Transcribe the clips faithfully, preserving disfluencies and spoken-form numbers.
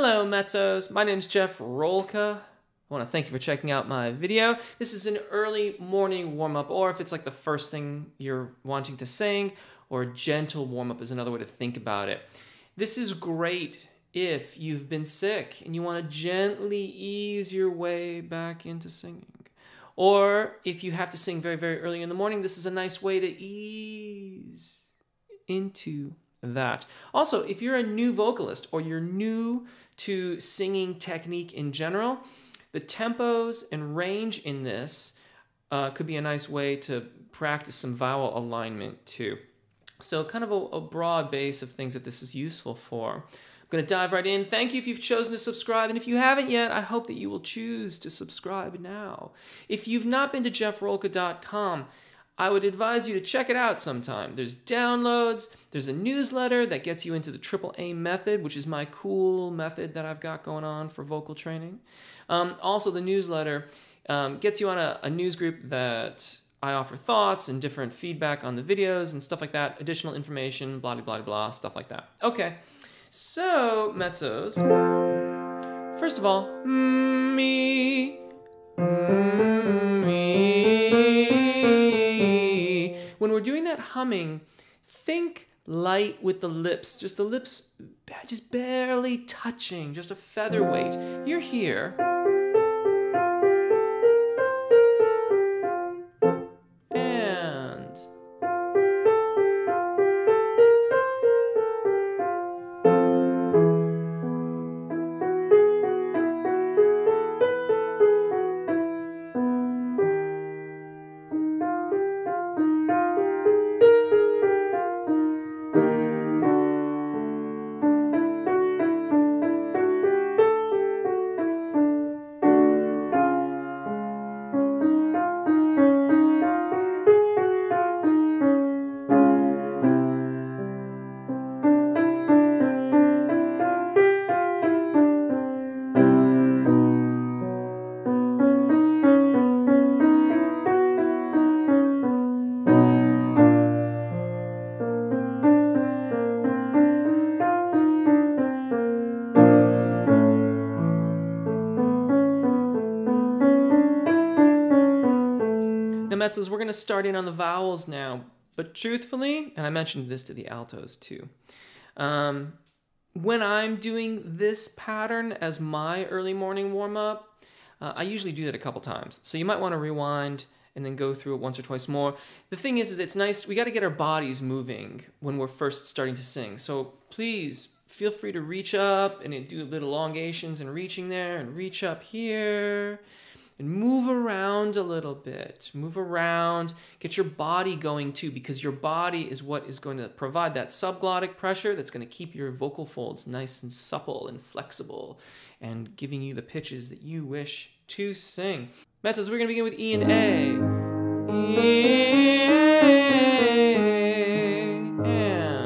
Hello Mezzos, my name's Jeff Rolka. I want to thank you for checking out my video. This is an early morning warm-up, or if it's like the first thing you're wanting to sing, or a gentle warm-up is another way to think about it. This is great if you've been sick and you want to gently ease your way back into singing. Or if you have to sing very, very early in the morning, this is a nice way to ease into that. Also, if you're a new vocalist or you're new to singing technique in general, the tempos and range in this uh, could be a nice way to practice some vowel alignment too. So kind of a, a broad base of things that this is useful for. I'm going to dive right in. Thank you if you've chosen to subscribe, and if you haven't yet, I hope that you will choose to subscribe now. If you've not been to jeff rolka dot com, I would advise you to check it out sometime. There's downloads, there's a newsletter that gets you into the triple A method, which is my cool method that I've got going on for vocal training. Um, also, the newsletter um, gets you on a, a news group that I offer thoughts and different feedback on the videos and stuff like that, additional information, blah, blah, blah, blah, stuff like that. Okay, so, mezzos. First of all, me, me. When we're doing that humming, think light with the lips, just the lips just barely touching, just a featherweight. You're here. And mezzos, we're going to start in on the vowels now, but truthfully, and I mentioned this to the altos too, um, when I'm doing this pattern as my early morning warm-up, uh, I usually do that a couple times. So you might want to rewind and then go through it once or twice more. The thing is, is it's nice, we got to get our bodies moving when we're first starting to sing. So please feel free to reach up and do a bit of elongations and reaching there and reach up here. And move around a little bit. Move around. Get your body going too, because your body is what is going to provide that subglottic pressure that's going to keep your vocal folds nice and supple and flexible and giving you the pitches that you wish to sing. Mezzos, we're going to begin with E and A. E, and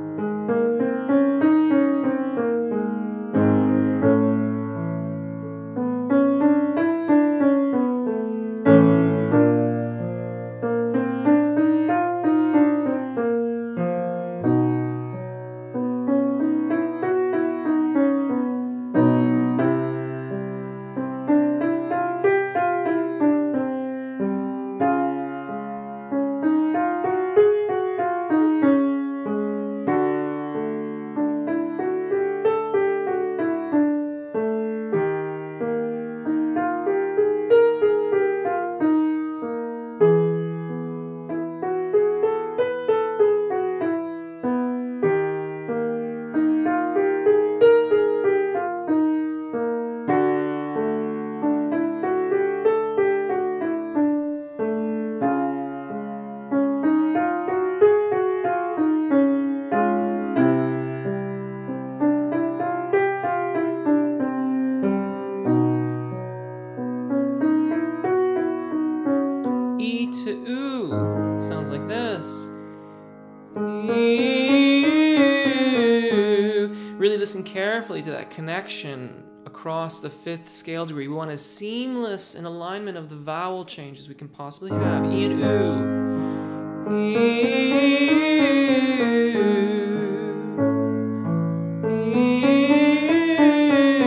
E to oo sounds like this. E, really listen carefully to that connection across the fifth scale degree. We want as seamless an alignment of the vowel change as we can possibly have. E and oo. E, E,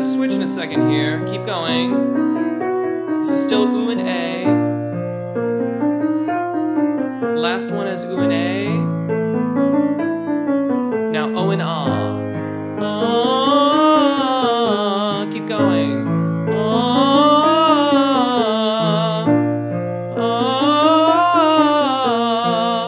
gonna switch in a second here. Keep going. This is still oo and A. Last one is oo and A. Now O and Ah. Ah. Keep going. Ah. Ah.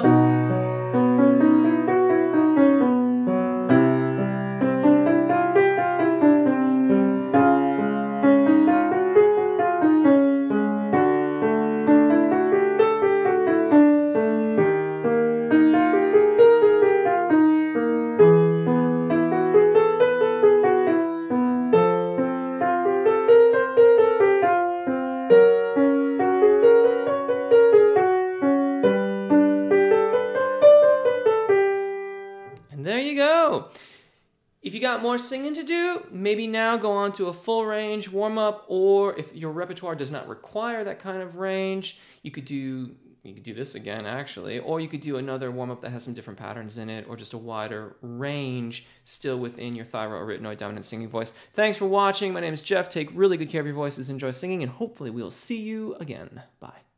There you go. If you got more singing to do, maybe now go on to a full range warm-up, or if your repertoire does not require that kind of range, you could do you could do this again actually, or you could do another warm-up that has some different patterns in it, or just a wider range still within your thyroarytenoid dominant singing voice. Thanks for watching. My name is Jeff. Take really good care of your voices, enjoy singing, and hopefully we'll see you again. Bye.